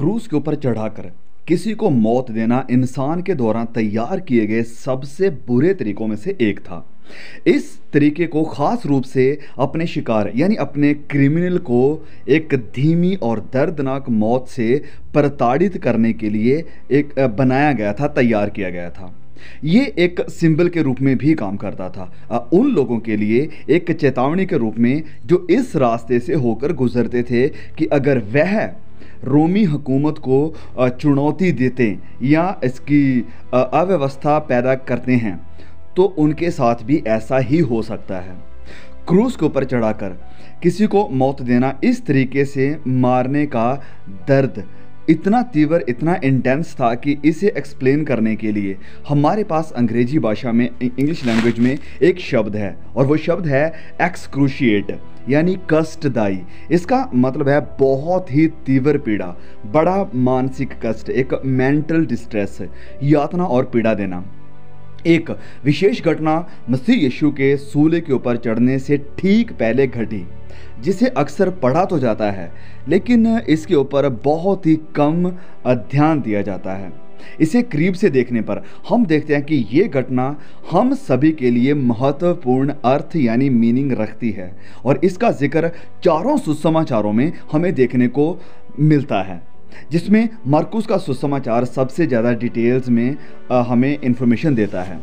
क्रूस के ऊपर चढ़ाकर किसी को मौत देना इंसान के द्वारा तैयार किए गए सबसे बुरे तरीकों में से एक था। इस तरीके को खास रूप से अपने शिकार यानी अपने क्रिमिनल को एक धीमी और दर्दनाक मौत से प्रताड़ित करने के लिए एक बनाया गया था, तैयार किया गया था। ये एक सिंबल के रूप में भी काम करता था, उन लोगों के लिए एक चेतावनी के रूप में जो इस रास्ते से होकर गुजरते थे कि अगर वह रोमी हुकूमत को चुनौती देते या इसकी अव्यवस्था पैदा करते हैं तो उनके साथ भी ऐसा ही हो सकता है। क्रूस के ऊपर चढ़ाकर किसी को मौत देना, इस तरीके से मारने का दर्द इतना तीव्र, इतना इंटेंस था कि इसे एक्सप्लेन करने के लिए हमारे पास अंग्रेजी भाषा में, इंग्लिश लैंग्वेज में एक शब्द है और वो शब्द है एक्सक्रूशिएट यानी कष्टदायी। इसका मतलब है बहुत ही तीव्र पीड़ा, बड़ा मानसिक कष्ट, एक मेंटल डिस्ट्रेस, यातना और पीड़ा देना। एक विशेष घटना मसीह यीशु के सूले के ऊपर चढ़ने से ठीक पहले घटी, जिसे अक्सर पढ़ा तो जाता है लेकिन इसके ऊपर बहुत ही कम ध्यान दिया जाता है। इसे करीब से देखने पर हम देखते हैं कि ये घटना हम सभी के लिए महत्वपूर्ण अर्थ यानी मीनिंग रखती है और इसका जिक्र चारों सुसमाचारों में हमें देखने को मिलता है, जिसमें मरकुस का सुसमाचार सबसे ज़्यादा डिटेल्स में हमें इंफॉर्मेशन देता है।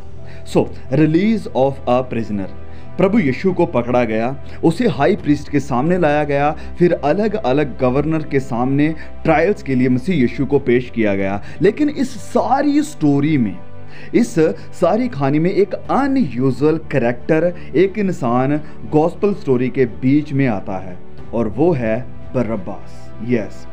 रिलीज ऑफ अ प्रिजनर, प्रभु यीशु को पकड़ा गया, उसे हाई प्रीस्ट के सामने लाया गया, फिर अलग अलग गवर्नर के सामने ट्रायल्स के लिए मसीह यीशु को पेश किया गया। लेकिन इस सारी स्टोरी में, इस सारी कहानी में एक अनयूजुअल कैरेक्टर, एक इंसान गॉस्पेल स्टोरी के बीच में आता है और वो है बरअब्बास। यस,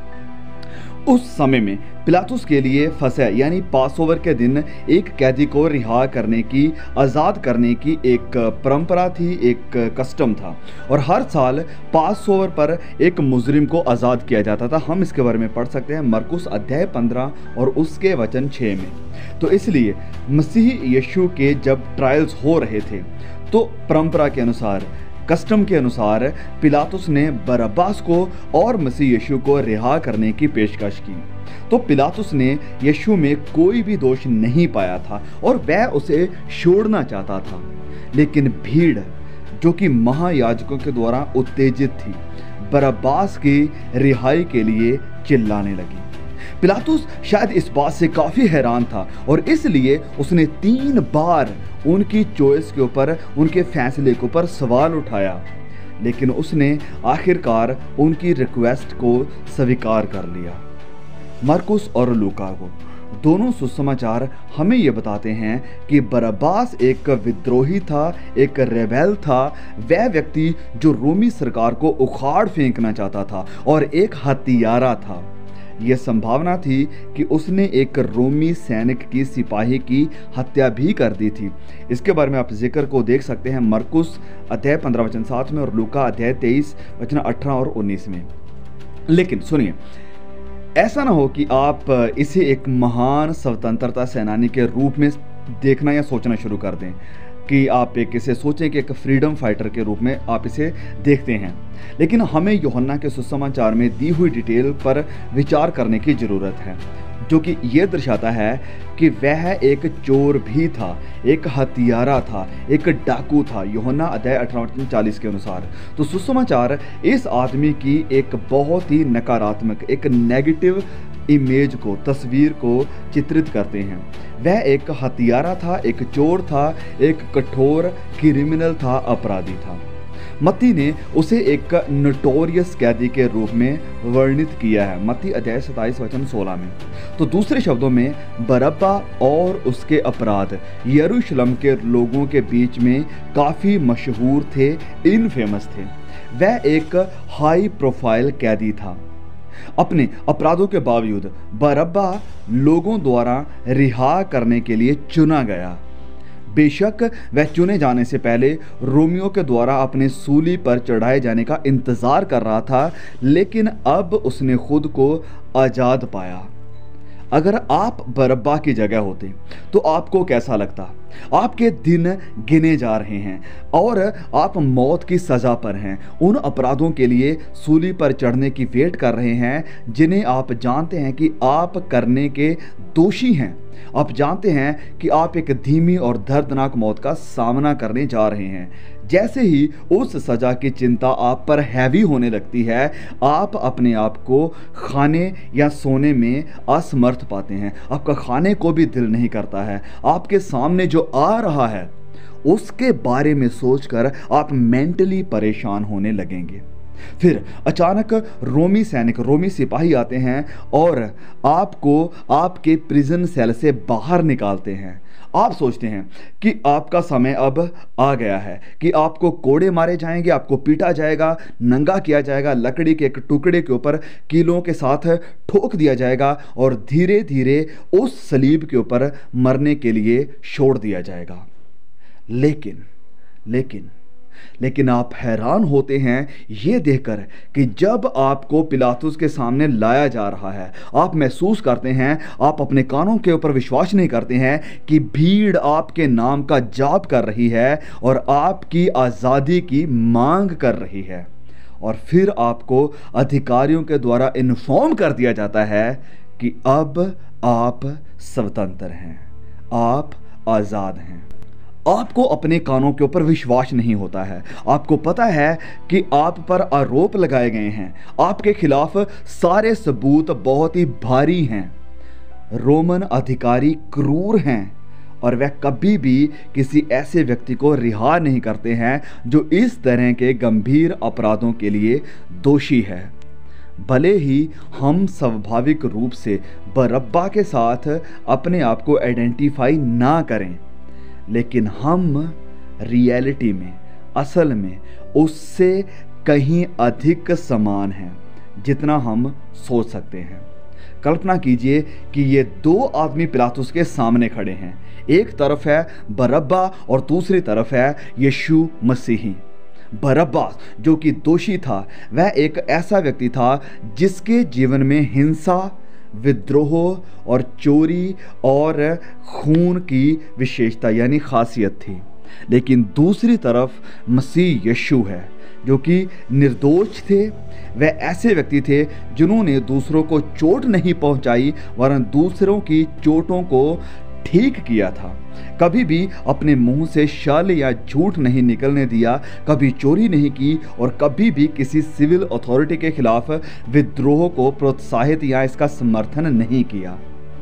उस समय में पिलातुस के लिए फसह यानी पासओवर के दिन एक कैदी को रिहा करने की, आज़ाद करने की एक परंपरा थी, एक कस्टम था और हर साल पासओवर पर एक मुजरिम को आज़ाद किया जाता था। हम इसके बारे में पढ़ सकते हैं मरकुस अध्याय 15 और उसके वचन 6 में। तो इसलिए मसीह यीशु के जब ट्रायल्स हो रहे थे तो परंपरा के अनुसार, कस्टम के अनुसार पिलातुस ने बरअब्बास को और मसीह यीशु को रिहा करने की पेशकश की। तो पिलातुस ने यीशु में कोई भी दोष नहीं पाया था और वह उसे छोड़ना चाहता था, लेकिन भीड़ जो कि महायाजकों के द्वारा उत्तेजित थी, बरअब्बास की रिहाई के लिए चिल्लाने लगी। पिलातुस शायद इस बात से काफ़ी हैरान था और इसलिए उसने 3 बार उनकी चॉइस के ऊपर, उनके फैसले के ऊपर सवाल उठाया, लेकिन उसने आखिरकार उनकी रिक्वेस्ट को स्वीकार कर लिया। मरकुस और लूका को दोनों सुसमाचार हमें ये बताते हैं कि बरअब्बास एक विद्रोही था, एक रेबेल था, वह व्यक्ति जो रोमी सरकार को उखाड़ फेंकना चाहता था और एक हत्यारा था। यह संभावना थी कि उसने एक रोमी सैनिक की, सिपाही की हत्या भी कर दी थी। इसके बारे में आप जिक्र को देख सकते हैं मरकुस अध्याय 15 वचन 7 में और लूका अध्याय 23 वचन 18 और 19 में। लेकिन सुनिए, ऐसा ना हो कि आप इसे एक महान स्वतंत्रता सेनानी के रूप में देखना या सोचना शुरू कर दें, कि आप इसे सोचें कि एक फ्रीडम फाइटर के रूप में आप इसे देखते हैं। लेकिन हमें यूहन्ना के सुसमाचार में दी हुई डिटेल पर विचार करने की ज़रूरत है, जो कि ये दर्शाता है कि वह एक चोर भी था, एक हत्यारा था, एक डाकू था, यूहन्ना अध्याय 18-40 के अनुसार। तो सुसमाचार इस आदमी की एक बहुत ही नकारात्मक, एक नेगेटिव इमेज को, तस्वीर को चित्रित करते हैं। वह एक हत्यारा था, एक चोर था, एक कठोर क्रिमिनल था, अपराधी था। मत्ती ने उसे एक नोटोरियस कैदी के रूप में वर्णित किया है, मत्ती अध्याय 27 वचन 16 में। तो दूसरे शब्दों में बरअब्बा और उसके अपराध यरूशलेम के लोगों के बीच में काफ़ी मशहूर थे, इनफेमस थे। वह एक हाई प्रोफाइल कैदी था। अपने अपराधों के बावजूद बरअब्बा लोगों द्वारा रिहा करने के लिए चुना गया। बेशक वह चुने जाने से पहले रोमियो के द्वारा अपने सूली पर चढ़ाए जाने का इंतज़ार कर रहा था, लेकिन अब उसने खुद को आज़ाद पाया। अगर आप बरअब्बा की जगह होते तो आपको कैसा लगता? आपके दिन गिने जा रहे हैं और आप मौत की सज़ा पर हैं। उन अपराधों के लिए सूली पर चढ़ने की वेट कर रहे हैं जिन्हें आप जानते हैं कि आप करने के दोषी हैं। आप जानते हैं कि आप एक धीमी और दर्दनाक मौत का सामना करने जा रहे हैं। जैसे ही उस सज़ा की चिंता आप पर हैवी होने लगती है, आप अपने आप को खाने या सोने में असमर्थ पाते हैं। आपका खाने को भी दिल नहीं करता है। आपके सामने जो आ रहा है उसके बारे में सोचकर आप मेंटली परेशान होने लगेंगे। फिर अचानक रोमी सिपाही आते हैं और आपको आपके प्रिजन सेल से बाहर निकालते हैं। आप सोचते हैं कि आपका समय अब आ गया है कि आपको कोड़े मारे जाएंगे, आपको पीटा जाएगा, नंगा किया जाएगा, लकड़ी के एक टुकड़े के ऊपर कीलों के साथ ठोक दिया जाएगा और धीरे धीरे उस सलीब के ऊपर मरने के लिए छोड़ दिया जाएगा। लेकिन आप हैरान होते हैं ये देखकर कि जब आपको पिलातुस के सामने लाया जा रहा है, आप महसूस करते हैं, आप अपने कानों के ऊपर विश्वास नहीं करते हैं कि भीड़ आपके नाम का जाप कर रही है और आपकी आज़ादी की मांग कर रही है। और फिर आपको अधिकारियों के द्वारा इन्फॉर्म कर दिया जाता है कि अब आप स्वतंत्र हैं, आप आज़ाद हैं। आपको अपने कानों के ऊपर विश्वास नहीं होता है। आपको पता है कि आप पर आरोप लगाए गए हैं, आपके खिलाफ सारे सबूत बहुत ही भारी हैं। रोमन अधिकारी क्रूर हैं और वह कभी भी किसी ऐसे व्यक्ति को रिहा नहीं करते हैं जो इस तरह के गंभीर अपराधों के लिए दोषी है। भले ही हम स्वाभाविक रूप से बरअब्बा के साथ अपने आप को आइडेंटिफाई ना करें, लेकिन हम रियलिटी में, असल में उससे कहीं अधिक समान हैं जितना हम सोच सकते हैं। कल्पना कीजिए कि ये दो आदमी पिलातुस के सामने खड़े हैं। एक तरफ है बरअब्बा और दूसरी तरफ है यीशु मसीही। बरअब्बा जो कि दोषी था, वह एक ऐसा व्यक्ति था जिसके जीवन में हिंसा, विद्रोह और चोरी और खून की विशेषता यानी खासियत थी। लेकिन दूसरी तरफ मसीह यीशु है जो कि निर्दोष थे। वह ऐसे व्यक्ति थे जिन्होंने दूसरों को चोट नहीं पहुंचाई वरन दूसरों की चोटों को ठीक किया था। कभी भी अपने मुंह से छल या झूठ नहीं निकलने दिया, कभी चोरी नहीं की और कभी भी किसी सिविल अथॉरिटी के खिलाफ विद्रोह को प्रोत्साहित या इसका समर्थन नहीं किया।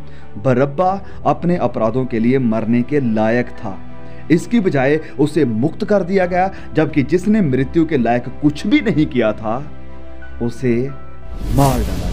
बरअब्बा अपने अपराधों के लिए मरने के लायक था। इसकी बजाय उसे मुक्त कर दिया गया, जबकि जिसने मृत्यु के लायक कुछ भी नहीं किया था उसे मार डाला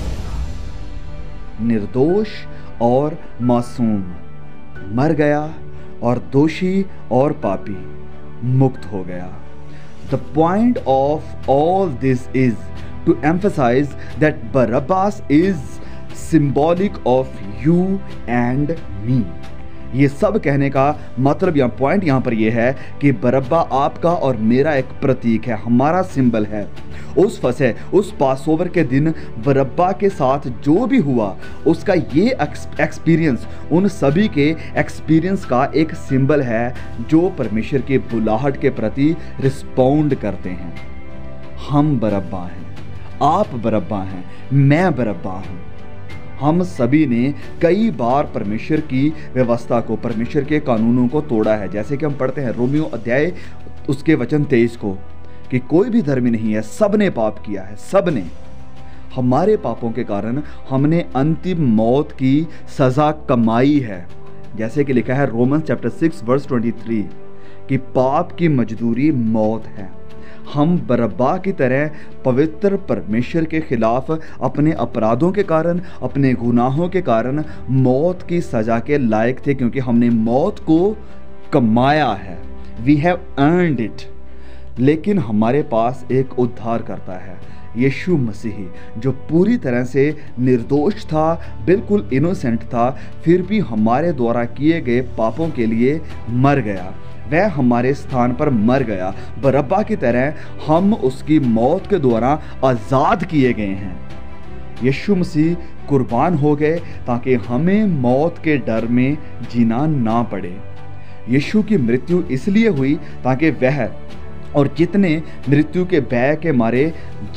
गया। निर्दोष और मासूम मर गया और दोषी और पापी मुक्त हो गया। The point of all this is to emphasize that Barabbas is symbolic of you and me. ये सब कहने का मतलब या पॉइंट यहाँ पर यह है कि बरअब्बा आपका और मेरा एक प्रतीक है, हमारा सिंबल है। उस फसह, उस पासओवर के दिन बरअब्बा के साथ जो भी हुआ उसका ये एक्सपीरियंस उन सभी के एक्सपीरियंस का एक सिंबल है जो परमेश्वर की बुलाहट के प्रति रिस्पॉन्ड करते हैं। हम बरअब्बा हैं, आप बरअब्बा हैं, मैं बरअब्बा हूँ। हम सभी ने कई बार परमेश्वर की व्यवस्था को, परमेश्वर के कानूनों को तोड़ा है। जैसे कि हम पढ़ते हैं रोमियो अध्याय उसके वचन 23 को कि कोई भी धर्मी नहीं है, सब ने पाप किया है, सब ने। हमारे पापों के कारण हमने अंतिम मौत की सज़ा कमाई है। जैसे कि लिखा है रोमन चैप्टर 6 वर्स 23 कि पाप की मजदूरी मौत है। हम बरअब्बा की तरह पवित्र परमेश्वर के खिलाफ अपने अपराधों के कारण, अपने गुनाहों के कारण मौत की सज़ा के लायक थे, क्योंकि हमने मौत को कमाया है। We have earned it. लेकिन हमारे पास एक उद्धारकर्ता है, यीशु मसीह, जो पूरी तरह से निर्दोष था, बिल्कुल इनोसेंट था, फिर भी हमारे द्वारा किए गए पापों के लिए मर गया। वह हमारे स्थान पर मर गया। बरअब्बा की तरह हम उसकी मौत के द्वारा आज़ाद किए गए हैं। यीशु मसीह कुर्बान हो गए ताकि हमें मौत के डर में जीना ना पड़े। यीशु की मृत्यु इसलिए हुई ताकि वह और जितने मृत्यु के भय के मारे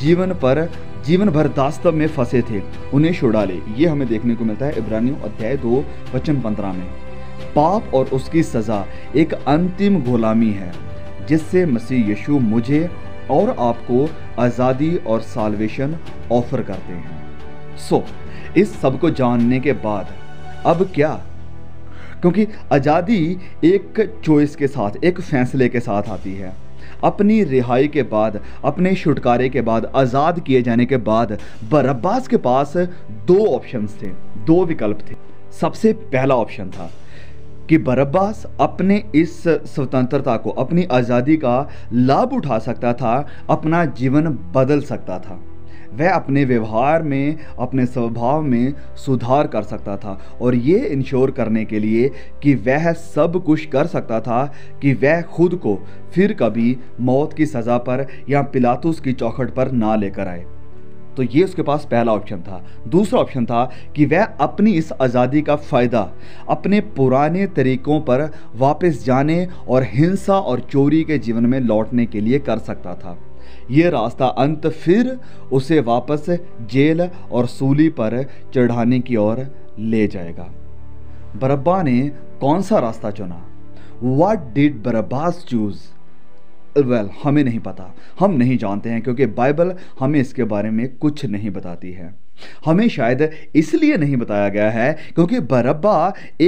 जीवन भर दास्तव में फंसे थे उन्हें छुड़ा ले। ये हमें देखने को मिलता है इब्रानियों अध्याय 2 वचन 15 में। पाप और उसकी सज़ा एक अंतिम गुलामी है जिससे मसीह यीशु मुझे और आपको आज़ादी और साल्वेशन ऑफर करते हैं। इस सब को जानने के बाद अब क्या? क्योंकि आज़ादी एक चॉइस के साथ, एक फैसले के साथ आती है। अपनी रिहाई के बाद, अपने छुटकारे के बाद, आज़ाद किए जाने के बाद बरअब्बास के पास 2 ऑप्शंस थे, 2 विकल्प थे। सबसे पहला ऑप्शन था कि बरअब्बास अपने इस स्वतंत्रता को, अपनी आज़ादी का लाभ उठा सकता था, अपना जीवन बदल सकता था। वह अपने व्यवहार में, अपने स्वभाव में सुधार कर सकता था और ये इंश्योर करने के लिए कि वह सब कुछ कर सकता था कि वह खुद को फिर कभी मौत की सज़ा पर या पिलातुस की चौखट पर ना लेकर आए। तो ये उसके पास पहला ऑप्शन था। दूसरा ऑप्शन था कि वह अपनी इस आज़ादी का फ़ायदा अपने पुराने तरीक़ों पर वापस जाने और हिंसा और चोरी के जीवन में लौटने के लिए कर सकता था। ये रास्ता अंत फिर उसे वापस जेल और सूली पर चढ़ाने की ओर ले जाएगा। बरअब्बा ने कौन सा रास्ता चुना? What did Barabbas choose? Well, हमें नहीं पता, हम नहीं जानते हैं, क्योंकि बाइबल हमें इसके बारे में कुछ नहीं बताती है। हमें शायद इसलिए नहीं बताया गया है क्योंकि बरअब्बा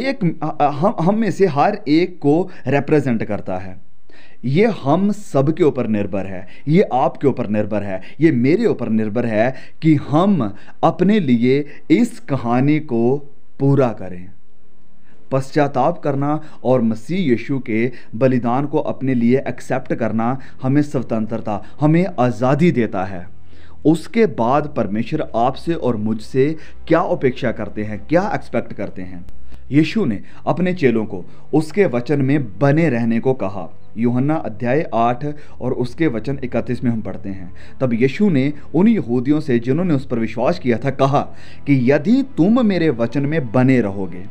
हम में से हर एक को रिप्रेजेंट करता है। ये हम सब के ऊपर निर्भर है, ये आपके ऊपर निर्भर है, ये मेरे ऊपर निर्भर है कि हम अपने लिए इस कहानी को पूरा करें। पश्चाताप करना और मसीह यीशु के बलिदान को अपने लिए एक्सेप्ट करना हमें स्वतंत्रता, हमें आज़ादी देता है। उसके बाद परमेश्वर आपसे और मुझसे क्या अपेक्षा करते हैं, क्या एक्सपेक्ट करते हैं? यीशु ने अपने चेलों को उसके वचन में बने रहने को कहा। यूहन्ना अध्याय 8 और उसके वचन 31 में हम पढ़ते हैं, तब यीशु ने उन यहूदियों से जिन्होंने उस पर विश्वास किया था कहा कि यदि तुम मेरे वचन में बने रहोगे,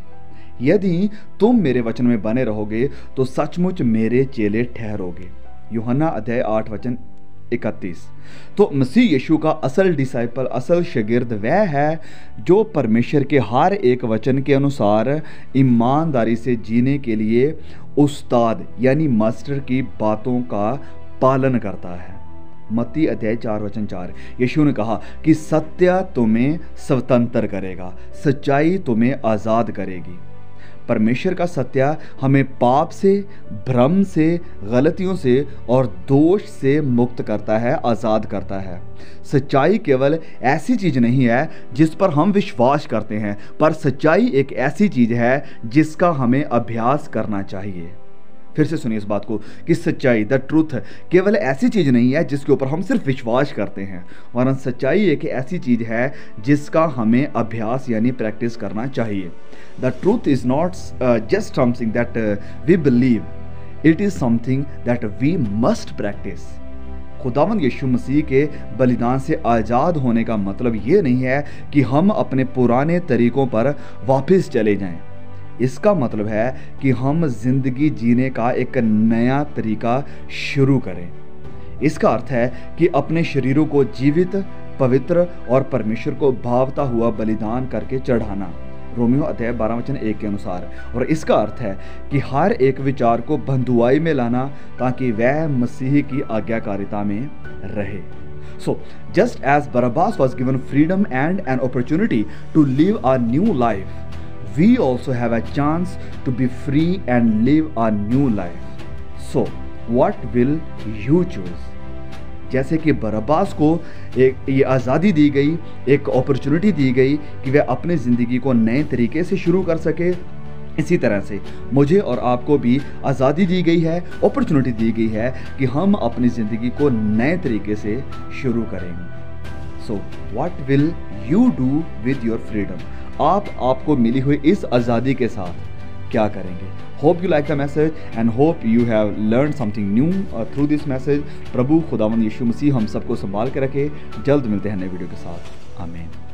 यदि तुम मेरे वचन में बने रहोगे तो सचमुच मेरे चेले ठहरोगे। यूहन्ना अध्याय 8 वचन 31। तो मसीह यीशु का असल डिसाइपल, असल शागिर्द वह है जो परमेश्वर के हर एक वचन के अनुसार ईमानदारी से जीने के लिए उस्ताद यानी मास्टर की बातों का पालन करता है। मत्ती अध्याय 4 वचन 4। यीशु ने कहा कि सत्य तुम्हें स्वतंत्र करेगा, सच्चाई तुम्हें आज़ाद करेगी। परमेश्वर का सत्य हमें पाप से, भ्रम से, गलतियों से और दोष से मुक्त करता है, आज़ाद करता है। सच्चाई केवल ऐसी चीज़ नहीं है जिस पर हम विश्वास करते हैं, पर सच्चाई एक ऐसी चीज़ है जिसका हमें अभ्यास करना चाहिए। फिर से सुनिए इस बात को कि सच्चाई, द ट्रूथ, केवल ऐसी चीज़ नहीं है जिसके ऊपर हम सिर्फ विश्वास करते हैं, वरन सच्चाई एक ऐसी चीज़ है जिसका हमें अभ्यास यानी प्रैक्टिस करना चाहिए। The truth is not just something that we believe, it is something that we must practise. खुदावंद यीशु मसीह के बलिदान से आज़ाद होने का मतलब ये नहीं है कि हम अपने पुराने तरीक़ों पर वापस चले जाएं। इसका मतलब है कि हम जिंदगी जीने का एक नया तरीका शुरू करें। इसका अर्थ है कि अपने शरीरों को जीवित, पवित्र और परमेश्वर को भावता हुआ बलिदान करके चढ़ाना, रोमियो अध्याय 12 वचन 1 के अनुसार। और इसका अर्थ है कि हर एक विचार को बंधुआई में लाना ताकि वह मसीह की आज्ञाकारिता में रहे। So, just as Barabbas was given freedom and an opportunity to live a new life, we also have a chance to be free and live a new life. So, what will you choose? जैसे कि बरअब्बास को एक ये आज़ादी दी गई, एक opportunity दी गई कि वह अपनी ज़िंदगी को नए तरीके से शुरू कर सके, इसी तरह से मुझे और आपको भी आज़ादी दी गई है, अपॉर्चुनिटी दी गई है कि हम अपनी ज़िंदगी को नए तरीके से शुरू करेंगे। So what will you do with your freedom? आपको मिली हुई इस आज़ादी के साथ क्या करेंगे? Hope you like the message and hope you have learn something new through this message. प्रभु खुदावंद यीशु मसीह हम सबको संभाल के रखे। जल्द मिलते हैं नए वीडियो के साथ। आमीन।